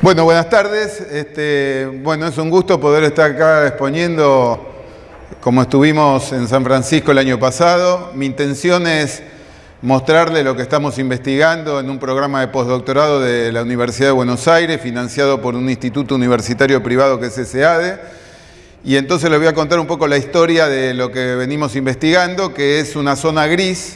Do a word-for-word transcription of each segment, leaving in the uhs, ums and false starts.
Bueno, buenas tardes. Este, bueno, es un gusto poder estar acá exponiendo como estuvimos en San Francisco el año pasado. Mi intención es mostrarle lo que estamos investigando en un programa de postdoctorado de la Universidad de Buenos Aires, financiado por un instituto universitario privado que es ESADE. Y entonces les voy a contar un poco la historia de lo que venimos investigando, que es una zona gris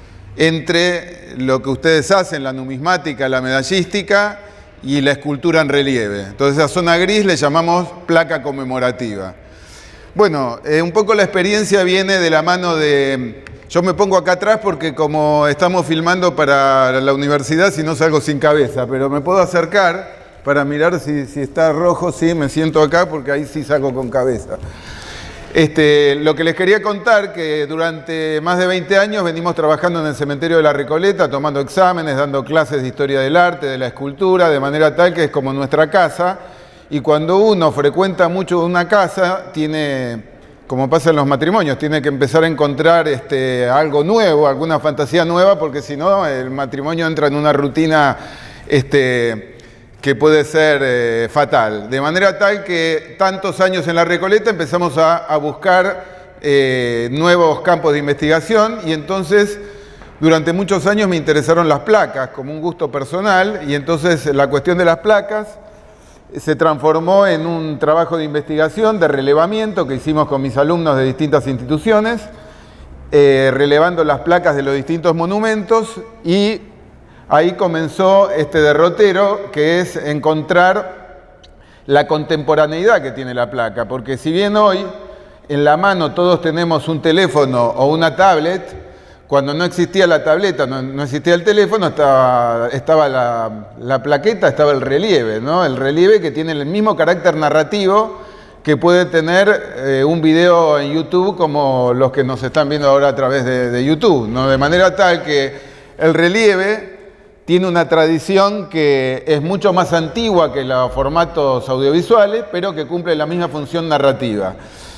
entre lo que ustedes hacen, la numismática, la medallística y la escultura en relieve. Entonces a zona gris le llamamos placa conmemorativa. Bueno, eh, un poco la experiencia viene de la mano de... Yo me pongo acá atrás porque como estamos filmando para la universidad, si no salgo sin cabeza, pero me puedo acercar para mirar si, si está rojo. Sí, me siento acá porque ahí sí salgo con cabeza. Este, lo que les quería contar, que durante más de veinte años venimos trabajando en el cementerio de la Recoleta, tomando exámenes, dando clases de historia del arte, de la escultura, de manera tal que es como nuestra casa. Y cuando uno frecuenta mucho una casa, tiene, como pasa en los matrimonios, tiene que empezar a encontrar este, algo nuevo, alguna fantasía nueva, porque si no, el matrimonio entra en una rutina este, que puede ser eh, fatal. De manera tal que tantos años en la Recoleta empezamos a, a buscar eh, nuevos campos de investigación, y entonces durante muchos años me interesaron las placas como un gusto personal, y entonces la cuestión de las placas se transformó en un trabajo de investigación, de relevamiento que hicimos con mis alumnos de distintas instituciones, eh, relevando las placas de los distintos monumentos, y ahí comenzó este derrotero, que es encontrar la contemporaneidad que tiene la placa, porque si bien hoy en la mano todos tenemos un teléfono o una tablet, cuando no existía la tableta, no, no existía el teléfono, estaba, estaba la, la plaqueta, estaba el relieve, ¿no? El relieve que tiene el mismo carácter narrativo que puede tener eh, un video en YouTube como los que nos están viendo ahora a través de, de YouTube, ¿no? De manera tal que el relieve tiene una tradición que es mucho más antigua que los formatos audiovisuales, pero que cumple la misma función narrativa.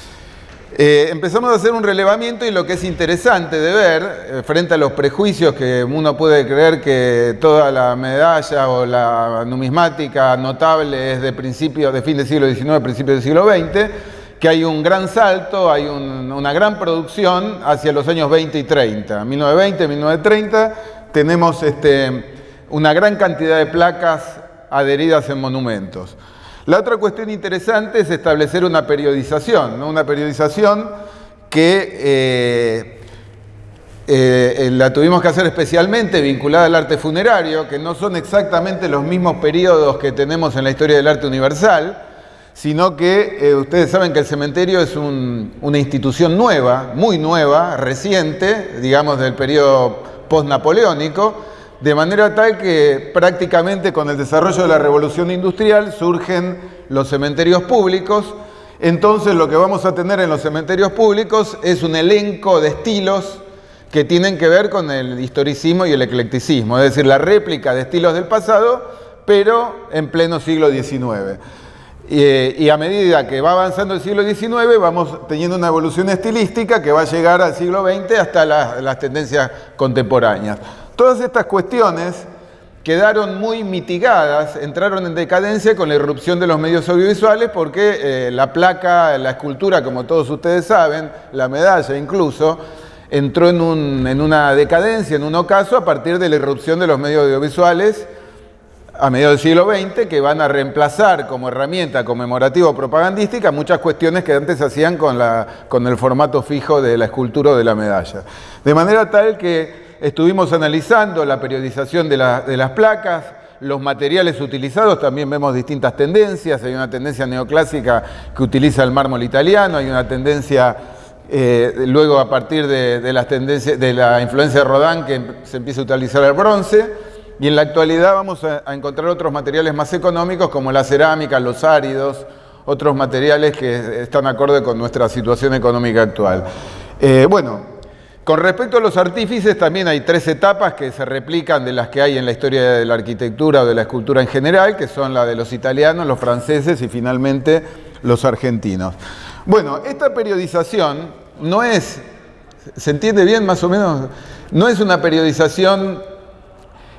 Eh, empezamos a hacer un relevamiento, y lo que es interesante de ver, eh, frente a los prejuicios que uno puede creer que toda la medalla o la numismática notable es de principios, de fin del siglo diecinueve, principios del siglo veinte, que hay un gran salto, hay un, una gran producción hacia los años veinte y treinta. mil novecientos veinte, mil novecientos treinta, tenemos este, una gran cantidad de placas adheridas en monumentos. La otra cuestión interesante es establecer una periodización, ¿no? Una periodización que eh, eh, la tuvimos que hacer especialmente vinculada al arte funerario, que no son exactamente los mismos periodos que tenemos en la historia del arte universal, sino que eh, ustedes saben que el cementerio es un, una institución nueva, muy nueva, reciente, digamos del periodo post-napoleónico, de manera tal que prácticamente con el desarrollo de la revolución industrial surgen los cementerios públicos. Entonces lo que vamos a tener en los cementerios públicos es un elenco de estilos que tienen que ver con el historicismo y el eclecticismo, es decir, la réplica de estilos del pasado, pero en pleno siglo diecinueve. Y, y a medida que va avanzando el siglo diecinueve, vamos teniendo una evolución estilística que va a llegar al siglo veinte hasta la, las tendencias contemporáneas. Todas estas cuestiones quedaron muy mitigadas, entraron en decadencia con la irrupción de los medios audiovisuales, porque eh, la placa, la escultura, como todos ustedes saben, la medalla incluso, entró en, un, en una decadencia, en un ocaso, a partir de la irrupción de los medios audiovisuales a mediados del siglo veinte, que van a reemplazar como herramienta conmemorativa o propagandística muchas cuestiones que antes se hacían con, la, con el formato fijo de la escultura o de la medalla. De manera tal que estuvimos analizando la periodización de, la, de las placas, los materiales utilizados, también vemos distintas tendencias. Hay una tendencia neoclásica que utiliza el mármol italiano, hay una tendencia eh, luego a partir de, de, las tendencias, de la influencia de Rodin, que se empieza a utilizar el bronce, y en la actualidad vamos a, a encontrar otros materiales más económicos como la cerámica, los áridos, otros materiales que están acorde con nuestra situación económica actual. Eh, bueno, con respecto a los artífices, también hay tres etapas que se replican de las que hay en la historia de la arquitectura o de la escultura en general, que son la de los italianos, los franceses y finalmente los argentinos. Bueno, esta periodización no es, ¿se entiende bien más o menos? No es una periodización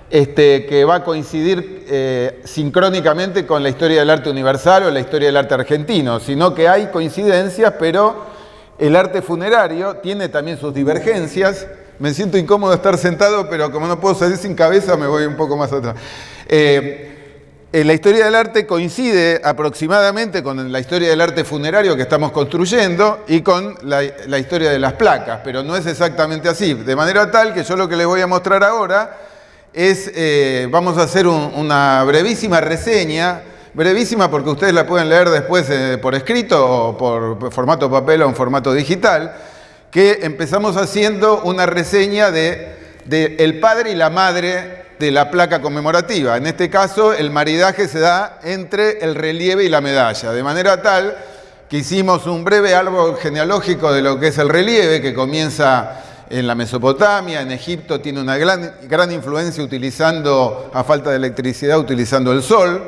este, que va a coincidir eh, sincrónicamente con la historia del arte universal o la historia del arte argentino, sino que hay coincidencias, pero el arte funerario tiene también sus divergencias. Me siento incómodo de estar sentado, pero como no puedo salir sin cabeza, me voy un poco más atrás. Eh, la historia del arte coincide aproximadamente con la historia del arte funerario que estamos construyendo y con la, la historia de las placas, pero no es exactamente así. De manera tal que yo lo que les voy a mostrar ahora es, eh, vamos a hacer un, una brevísima reseña, brevísima porque ustedes la pueden leer después eh, por escrito o por formato papel o en formato digital, que empezamos haciendo una reseña de, de el padre y la madre de la placa conmemorativa. En este caso, el maridaje se da entre el relieve y la medalla, de manera tal que hicimos un breve árbol genealógico de lo que es el relieve, que comienza en la Mesopotamia, en Egipto tiene una gran, gran influencia utilizando, a falta de electricidad, utilizando el sol.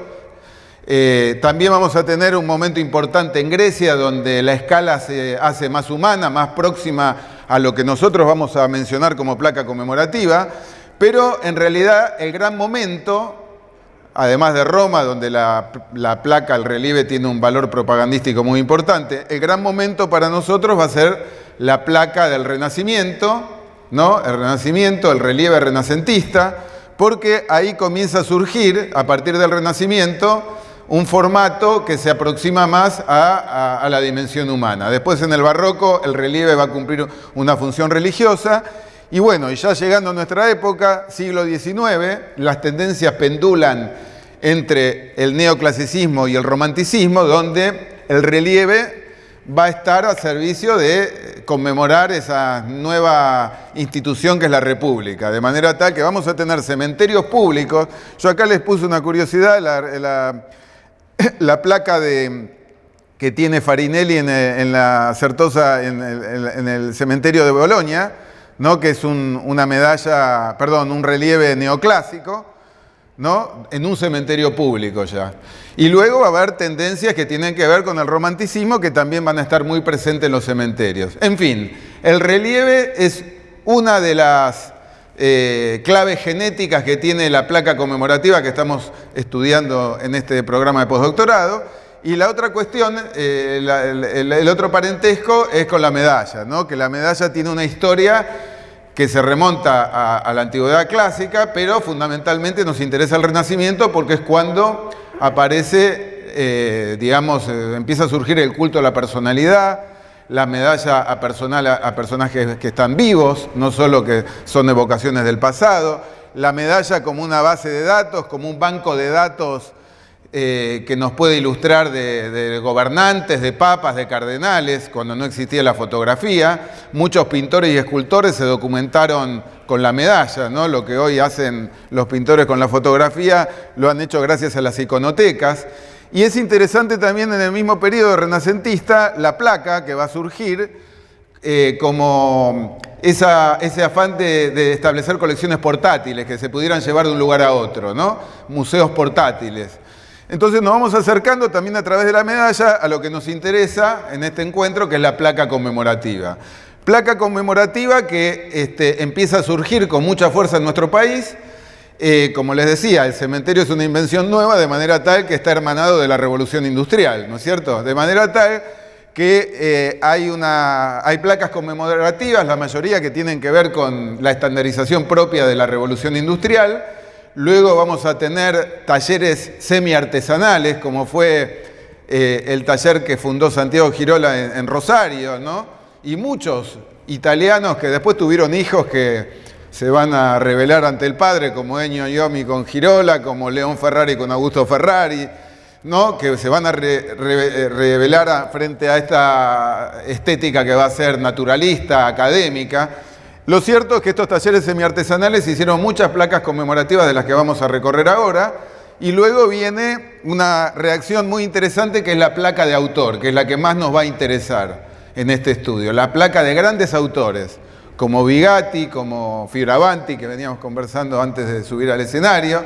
Eh, también vamos a tener un momento importante en Grecia, donde la escala se hace más humana, más próxima a lo que nosotros vamos a mencionar como placa conmemorativa, pero en realidad el gran momento, además de Roma, donde la, la placa, el relieve tiene un valor propagandístico muy importante, el gran momento para nosotros va a ser la placa del Renacimiento, ¿no? El Renacimiento, el relieve renacentista, porque ahí comienza a surgir, a partir del Renacimiento, un formato que se aproxima más a, a, a la dimensión humana. Después en el barroco el relieve va a cumplir una función religiosa y bueno, y ya llegando a nuestra época, siglo diecinueve, las tendencias pendulan entre el neoclasicismo y el romanticismo, donde el relieve va a estar a servicio de conmemorar esa nueva institución que es la República, de manera tal que vamos a tener cementerios públicos. Yo acá les puse una curiosidad, la, la La placa de, que tiene Farinelli en, en la Certosa, en el, en el cementerio de Bolonia, ¿no? Que es un, una medalla, perdón, un relieve neoclásico, ¿no? En un cementerio público ya. Y luego va a haber tendencias que tienen que ver con el romanticismo que también van a estar muy presentes en los cementerios. En fin, el relieve es una de las Eh, claves genéticas que tiene la placa conmemorativa que estamos estudiando en este programa de postdoctorado. Y la otra cuestión, eh, la, el, el otro parentesco es con la medalla, ¿no? Que la medalla tiene una historia que se remonta a, a la antigüedad clásica, pero fundamentalmente nos interesa el Renacimiento porque es cuando aparece, eh, digamos, eh, empieza a surgir el culto a la personalidad, la medalla a, personal, a, a personajes que están vivos, no solo que son evocaciones del pasado, la medalla como una base de datos, como un banco de datos eh, que nos puede ilustrar de, de gobernantes, de papas, de cardenales, cuando no existía la fotografía. Muchos pintores y escultores se documentaron con la medalla, ¿no? Lo que hoy hacen los pintores con la fotografía lo han hecho gracias a las iconotecas. Y es interesante también en el mismo periodo renacentista la placa que va a surgir eh, como esa, ese afán de, de establecer colecciones portátiles que se pudieran llevar de un lugar a otro, ¿no? Museos portátiles. Entonces nos vamos acercando también a través de la medalla a lo que nos interesa en este encuentro, que es la placa conmemorativa. Placa conmemorativa que este, empieza a surgir con mucha fuerza en nuestro país. Eh, como les decía, el cementerio es una invención nueva, de manera tal que está hermanado de la revolución industrial, ¿no es cierto? De manera tal que eh, hay, una, hay placas conmemorativas, la mayoría que tienen que ver con la estandarización propia de la revolución industrial. Luego vamos a tener talleres semi-artesanales, como fue eh, el taller que fundó Santiago Girola en, en Rosario, ¿no? Y muchos italianos que después tuvieron hijos que se van a revelar ante el padre, como Ennio Iomi con Girola, como León Ferrari con Augusto Ferrari, ¿no? Que se van a re, re, revelar a, frente a esta estética que va a ser naturalista, académica. Lo cierto es que estos talleres semiartesanales hicieron muchas placas conmemorativas de las que vamos a recorrer ahora, y luego viene una reacción muy interesante que es la placa de autor, que es la que más nos va a interesar en este estudio, la placa de grandes autores, como Bigatti, como Fioravanti, que veníamos conversando antes de subir al escenario,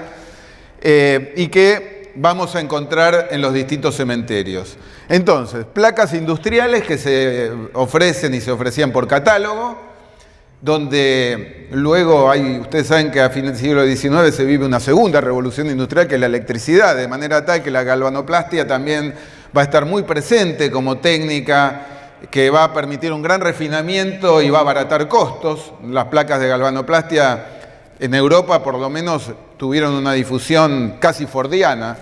eh, y que vamos a encontrar en los distintos cementerios. Entonces, placas industriales que se ofrecen y se ofrecían por catálogo. donde luego hay, ustedes saben que a fines del siglo diecinueve se vive una segunda revolución industrial, que es la electricidad, de manera tal que la galvanoplastia también va a estar muy presente como técnica que va a permitir un gran refinamiento y va a abaratar costos. Las placas de galvanoplastia en Europa por lo menos tuvieron una difusión casi fordiana.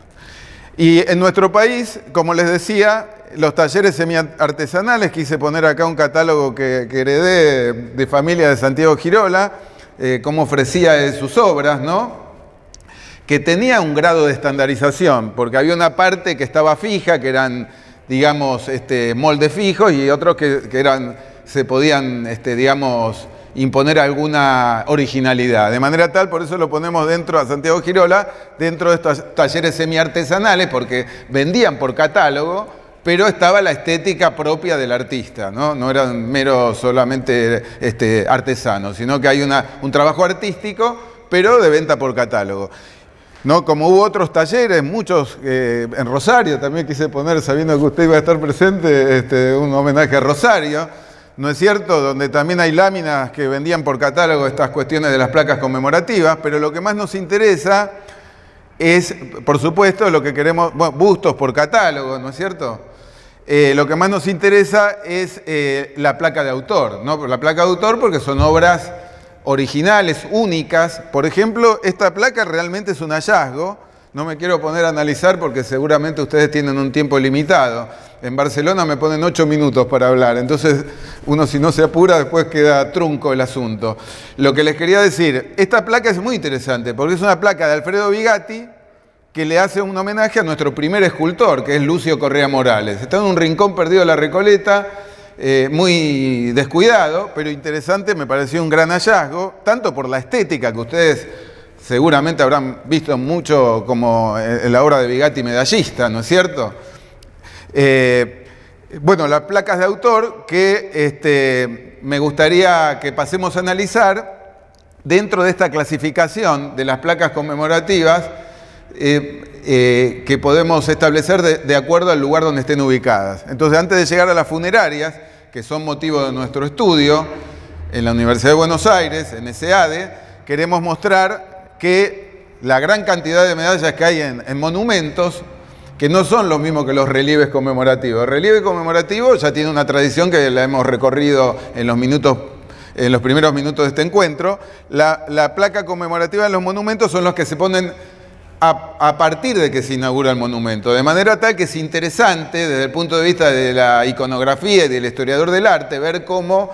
Y en nuestro país, como les decía, los talleres semiartesanales, quise poner acá un catálogo que, que heredé de familia de Santiago Girola, eh, cómo ofrecía de sus obras, ¿no? Que tenía un grado de estandarización, porque había una parte que estaba fija, que eran, digamos, este, moldes fijos, y otros que, que eran, se podían, este, digamos, imponer alguna originalidad. De manera tal, por eso lo ponemos dentro a Santiago Girola, dentro de estos talleres semiartesanales, porque vendían por catálogo, pero estaba la estética propia del artista, ¿no? No eran meros solamente este, artesanos, sino que hay una, un trabajo artístico, pero de venta por catálogo. ¿No? Como hubo otros talleres, muchos eh, en Rosario, también quise poner, sabiendo que usted iba a estar presente, este, un homenaje a Rosario, ¿no es cierto? Donde también hay láminas que vendían por catálogo estas cuestiones de las placas conmemorativas, pero lo que más nos interesa es, por supuesto, lo que queremos, bueno, bustos por catálogo, ¿no es cierto? Eh, lo que más nos interesa es eh, la placa de autor, ¿no? La placa de autor porque son obras originales, únicas. Por ejemplo, esta placa realmente es un hallazgo. No me quiero poner a analizar porque seguramente ustedes tienen un tiempo limitado. En Barcelona me ponen ocho minutos para hablar, entonces uno si no se apura después queda trunco el asunto. Lo que les quería decir, esta placa es muy interesante porque es una placa de Alfredo Bigatti que le hace un homenaje a nuestro primer escultor, que es Lucio Correa Morales. Está en un rincón perdido de la Recoleta, eh, muy descuidado, pero interesante, me pareció un gran hallazgo, tanto por la estética que ustedes seguramente habrán visto mucho como en la obra de Bigatti medallista, ¿no es cierto? Eh, bueno, las placas de autor que este, me gustaría que pasemos a analizar dentro de esta clasificación de las placas conmemorativas eh, eh, que podemos establecer de, de acuerdo al lugar donde estén ubicadas. Entonces, antes de llegar a las funerarias, que son motivo de nuestro estudio en la Universidad de Buenos Aires, en ESADE, queremos mostrar que la gran cantidad de medallas que hay en, en monumentos, que no son lo mismo que los relieves conmemorativos. El relieve conmemorativo ya tiene una tradición que la hemos recorrido en los minutos, en los primeros minutos de este encuentro. La, la placa conmemorativa en los monumentos son los que se ponen a, a partir de que se inaugura el monumento, de manera tal que es interesante desde el punto de vista de la iconografía y del historiador del arte ver cómo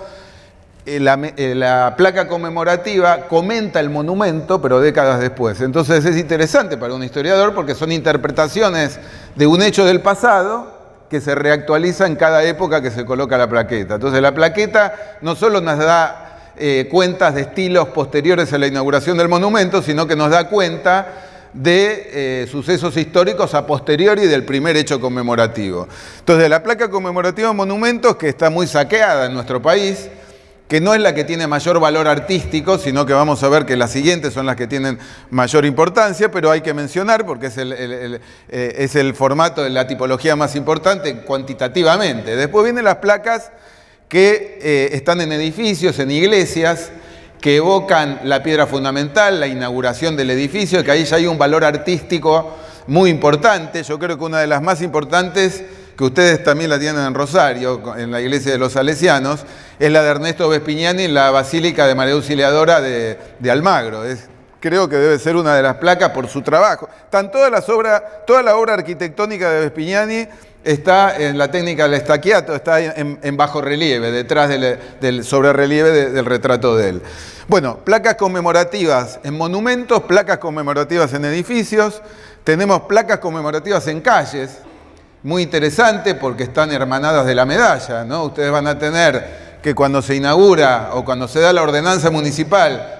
La, la placa conmemorativa comenta el monumento, pero décadas después. Entonces es interesante para un historiador porque son interpretaciones de un hecho del pasado que se reactualiza en cada época que se coloca la plaqueta. Entonces la plaqueta no solo nos da eh, cuentas de estilos posteriores a la inauguración del monumento, sino que nos da cuenta de eh, sucesos históricos a posteriori del primer hecho conmemorativo. Entonces la placa conmemorativa de monumentos, que está muy saqueada en nuestro país, que no es la que tiene mayor valor artístico, sino que vamos a ver que las siguientes son las que tienen mayor importancia, pero hay que mencionar porque es el, el, el, eh, es el formato de la tipología más importante cuantitativamente. Después vienen las placas que eh, están en edificios, en iglesias, que evocan la piedra fundamental, la inauguración del edificio, que ahí ya hay un valor artístico muy importante. Yo creo que una de las más importantes, que ustedes también la tienen en Rosario, en la iglesia de los Salesianos, es la de Ernesto Vespignani en la Basílica de María Auxiliadora de, de Almagro. Es, creo que debe ser una de las placas por su trabajo. Están todas las obras, toda la obra arquitectónica de Vespignani está en la técnica del estaquiato, está en, en bajo relieve, detrás del, del sobrerrelieve de, del retrato de él. Bueno, placas conmemorativas en monumentos, placas conmemorativas en edificios, tenemos placas conmemorativas en calles. Muy interesante porque están hermanadas de la medalla, ¿no? Ustedes van a tener que cuando se inaugura o cuando se da la ordenanza municipal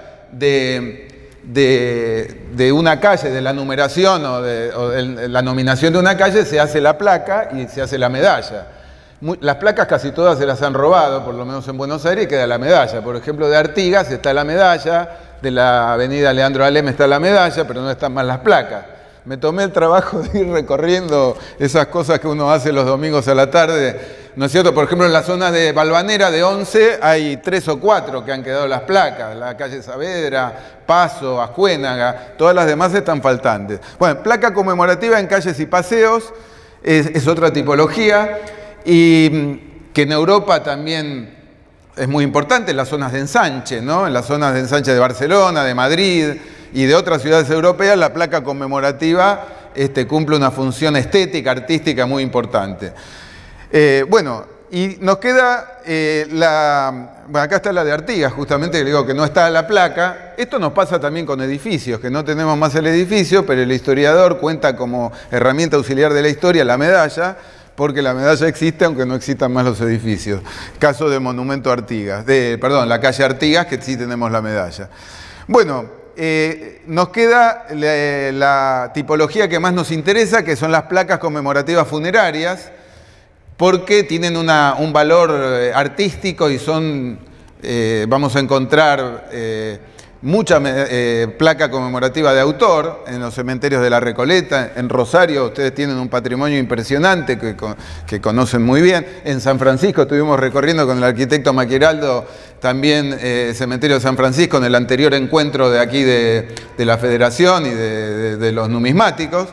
de, de, de una calle, de la numeración o de, o de la nominación de una calle, se hace la placa y se hace la medalla. Muy, las placas casi todas se las han robado, por lo menos en Buenos Aires, y queda la medalla. Por ejemplo, de Artigas está la medalla, de la avenida Leandro Alem está la medalla, pero no están más las placas. Me tomé el trabajo de ir recorriendo esas cosas que uno hace los domingos a la tarde ¿no es cierto? Por ejemplo, en la zona de Valvanera de once hay tres o cuatro que han quedado las placas, la calle Saavedra, Paso, Ascuénaga, todas las demás están faltantes. Bueno, placa conmemorativa en calles y paseos es, es otra tipología, y que en Europa también es muy importante en las zonas de ensanche, ¿no? En las zonas de ensanche de Barcelona, de Madrid y de otras ciudades europeas, la placa conmemorativa este, cumple una función estética, artística muy importante. Eh, bueno, y nos queda eh, la... Bueno, acá está la de Artigas, justamente, que le digo que no está la placa. Esto nos pasa también con edificios, que no tenemos más el edificio, pero el historiador cuenta como herramienta auxiliar de la historia la medalla, porque la medalla existe aunque no existan más los edificios. Caso de Monumento Artigas, de, perdón, la calle Artigas, que sí tenemos la medalla. Bueno, eh, nos queda la, la tipología que más nos interesa, que son las placas conmemorativas funerarias, porque tienen una, un valor artístico y son, eh, vamos a encontrar eh, mucha eh, placa conmemorativa de autor en los cementerios de la Recoleta. En Rosario ustedes tienen un patrimonio impresionante que, que conocen muy bien. En San Francisco estuvimos recorriendo con el arquitecto Maquiraldo también eh, el cementerio de San Francisco en el anterior encuentro de aquí de, de la Federación y de, de, de los numismáticos.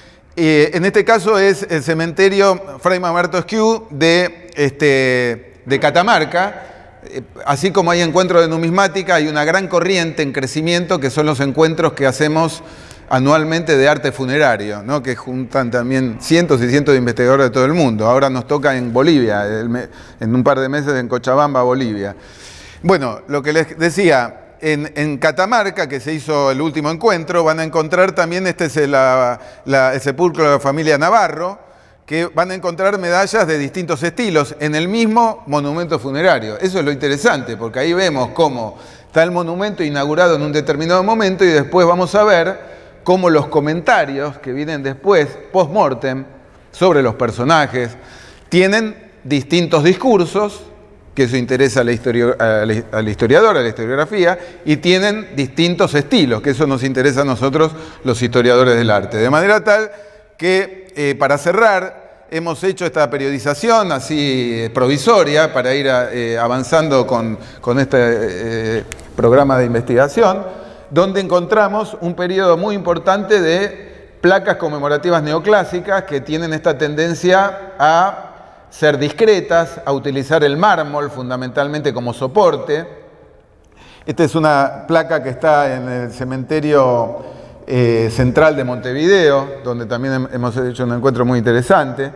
Eh, en este caso es el cementerio Fray Mamerto Esquiú de, este, de Catamarca. Eh, así como hay encuentros de numismática, hay una gran corriente en crecimiento que son los encuentros que hacemos anualmente de arte funerario, ¿no? Que juntan también cientos y cientos de investigadores de todo el mundo. Ahora nos toca en Bolivia, el, en un par de meses en Cochabamba, Bolivia. Bueno, lo que les decía... En, en Catamarca, que se hizo el último encuentro, van a encontrar también, este es el, la, la, el sepulcro de la familia Navarro, que van a encontrar medallas de distintos estilos en el mismo monumento funerario. Eso es lo interesante, porque ahí vemos cómo está el monumento inaugurado en un determinado momento y después vamos a ver cómo los comentarios que vienen después, post-mortem, sobre los personajes, tienen distintos discursos, que eso interesa al historiador, a la historiografía, y tienen distintos estilos, que eso nos interesa a nosotros los historiadores del arte. De manera tal que, eh, para cerrar, hemos hecho esta periodización así eh, provisoria para ir a, eh, avanzando con, con este eh, programa de investigación, donde encontramos un periodo muy importante de placas conmemorativas neoclásicas que tienen esta tendencia a ser discretas, a utilizar el mármol fundamentalmente como soporte. Esta es una placa que está en el cementerio eh, central de Montevideo, donde también hemos hecho un encuentro muy interesante.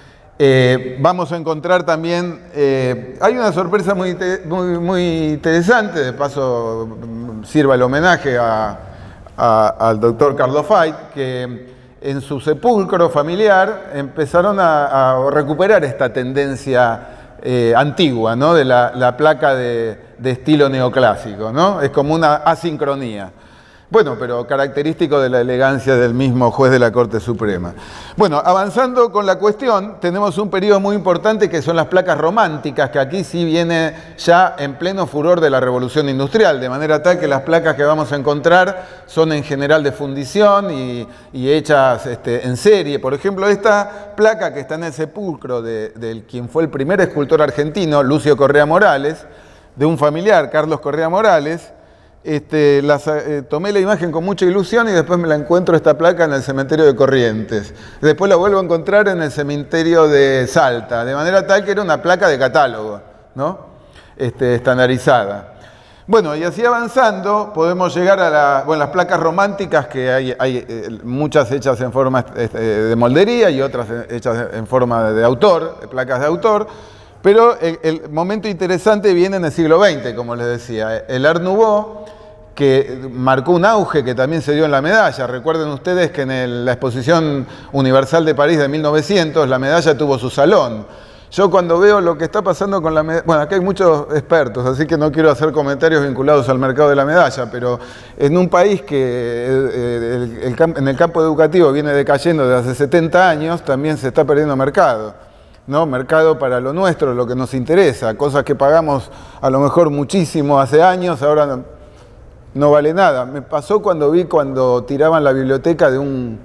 Eh, vamos a encontrar también, eh, hay una sorpresa muy, muy, muy interesante, de paso sirva el homenaje a, a, al doctor Carlos Fait, que en su sepulcro familiar empezaron a, a recuperar esta tendencia eh, antigua, ¿no? De la, la placa de, de estilo neoclásico, ¿no? Es como una asincronía. Bueno, pero característico de la elegancia del mismo juez de la Corte Suprema. Bueno, avanzando con la cuestión, tenemos un periodo muy importante que son las placas románticas, que aquí sí viene ya en pleno furor de la Revolución Industrial, de manera tal que las placas que vamos a encontrar son en general de fundición y, y hechas este, en serie. Por ejemplo, esta placa que está en el sepulcro de, de quien fue el primer escultor argentino, Lucio Correa Morales, de un familiar, Carlos Correa Morales. Este, las, eh, tomé la imagen con mucha ilusión y después me la encuentro esta placa en el cementerio de Corrientes. Después la vuelvo a encontrar en el cementerio de Salta, de manera tal que era una placa de catálogo, ¿no? Este, estandarizada. Bueno, y así avanzando podemos llegar a la, bueno, las placas románticas, que hay, hay eh, muchas hechas en forma eh, de moldería y otras hechas en forma de autor, de placas de autor. Pero el, el momento interesante viene en el siglo veinte, como les decía. El Art Nouveau, que marcó un auge que también se dio en la medalla. Recuerden ustedes que en el, la Exposición Universal de París de mil novecientos, la medalla tuvo su salón. Yo cuando veo lo que está pasando con la medalla... Bueno, acá hay muchos expertos, así que no quiero hacer comentarios vinculados al mercado de la medalla, pero en un país que el, el, el, en el campo educativo viene decayendo desde hace setenta años, también se está perdiendo mercado, ¿no? Mercado para lo nuestro, lo que nos interesa, cosas que pagamos a lo mejor muchísimo hace años, ahora no, no vale nada. Me pasó cuando vi cuando tiraban la biblioteca de un,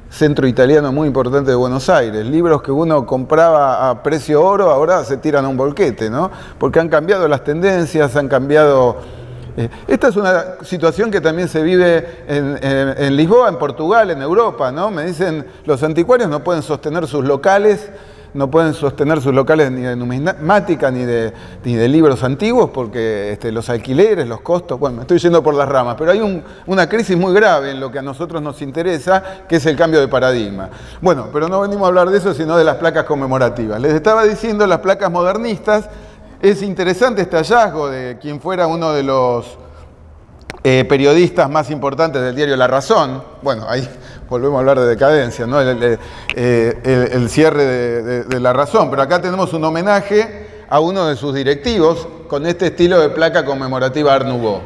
centro italiano muy importante de Buenos Aires. Libros que uno compraba a precio oro, ahora se tiran a un bolquete, ¿no? Porque han cambiado las tendencias, han cambiado... Eh, esta es una situación que también se vive en, en, en Lisboa, en Portugal, en Europa, ¿no? Me dicen, los anticuarios no pueden sostener sus locales, no pueden sostener sus locales ni de numismática ni de, ni de libros antiguos porque este, los alquileres, los costos, bueno, me estoy yendo por las ramas, pero hay un, una crisis muy grave en lo que a nosotros nos interesa, que es el cambio de paradigma. Bueno, pero no venimos a hablar de eso, sino de las placas conmemorativas. Les estaba diciendo, las placas modernistas, es interesante este hallazgo de quien fuera uno de los eh, periodistas más importantes del diario La Razón. Bueno, ahí volvemos a hablar de decadencia, ¿no? el, el, el, el cierre de, de, de La Razón, pero acá tenemos un homenaje a uno de sus directivos con este estilo de placa conmemorativa Art Nouveau.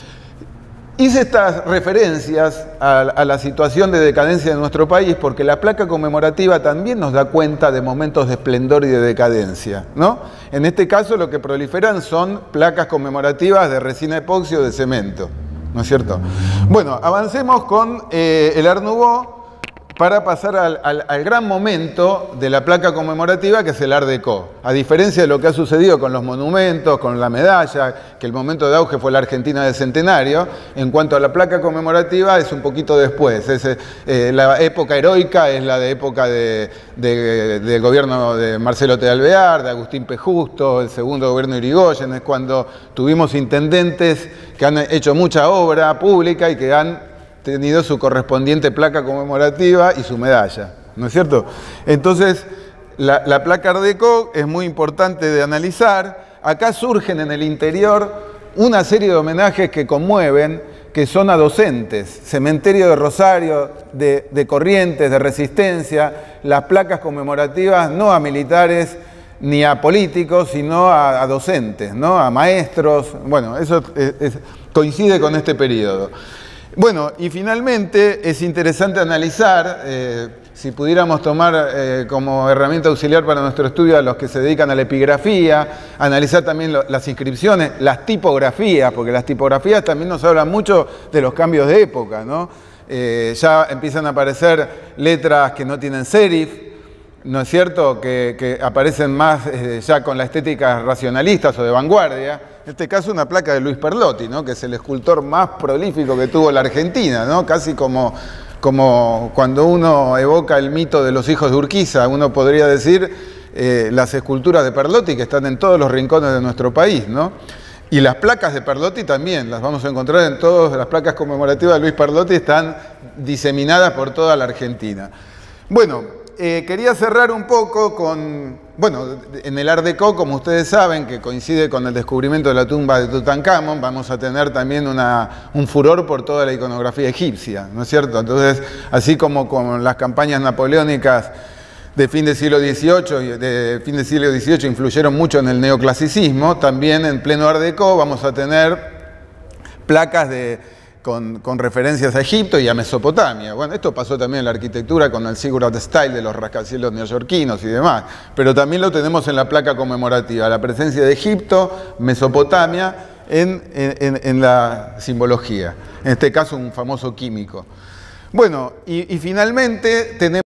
Hice estas referencias a, a la situación de decadencia de nuestro país porque la placa conmemorativa también nos da cuenta de momentos de esplendor y de decadencia, ¿no? En este caso lo que proliferan son placas conmemorativas de resina epoxi o de cemento, ¿no es cierto? Bueno, avancemos con eh, el Art Nouveau para pasar al, al, al gran momento de la placa conmemorativa, que es el Art Deco. A diferencia de lo que ha sucedido con los monumentos, con la medalla, que el momento de auge fue la Argentina del Centenario, en cuanto a la placa conmemorativa es un poquito después. Es, eh, la época heroica es la de época de, de, del gobierno de Marcelo T. Alvear, de Agustín P. Justo, el segundo gobierno de Irigoyen, es cuando tuvimos intendentes que han hecho mucha obra pública y que han tenido su correspondiente placa conmemorativa y su medalla, ¿no es cierto? Entonces, la, la placa Art Deco es muy importante de analizar. Acá surgen en el interior una serie de homenajes que conmueven, que son a docentes, Cementerio de Rosario, de, de Corrientes, de Resistencia, las placas conmemorativas no a militares ni a políticos, sino a, a docentes, ¿no? A maestros. Bueno, eso es, es, coincide con este periodo. Bueno, y finalmente es interesante analizar, eh, si pudiéramos tomar eh, como herramienta auxiliar para nuestro estudio a los que se dedican a la epigrafía, analizar también lo, las inscripciones, las tipografías, porque las tipografías también nos hablan mucho de los cambios de época, ¿no? Eh, ya empiezan a aparecer letras que no tienen serif, ¿no es cierto?, que, que aparecen más eh, ya con la estética racionalistas o de vanguardia. En este caso una placa de Luis Perlotti, ¿no?, que es el escultor más prolífico que tuvo la Argentina, ¿no? Casi como, como cuando uno evoca el mito de los hijos de Urquiza, uno podría decir eh, las esculturas de Perlotti que están en todos los rincones de nuestro país, ¿no? Y las placas de Perlotti también, las vamos a encontrar en todas las placas conmemorativas de Luis Perlotti, están diseminadas por toda la Argentina. Bueno, Eh, quería cerrar un poco con, bueno, en el Art Deco, como ustedes saben, que coincide con el descubrimiento de la tumba de Tutankamón, vamos a tener también una, un furor por toda la iconografía egipcia, ¿no es cierto? Entonces, así como con las campañas napoleónicas de fin del siglo dieciocho y de fin del siglo dieciocho influyeron mucho en el neoclasicismo, también en pleno Art Deco vamos a tener placas de Con, con referencias a Egipto y a Mesopotamia. Bueno, esto pasó también en la arquitectura con el Ziggurat Style de los rascacielos neoyorquinos y demás, pero también lo tenemos en la placa conmemorativa, la presencia de Egipto, Mesopotamia en, en, en la simbología, en este caso un famoso químico. Bueno, y, y finalmente tenemos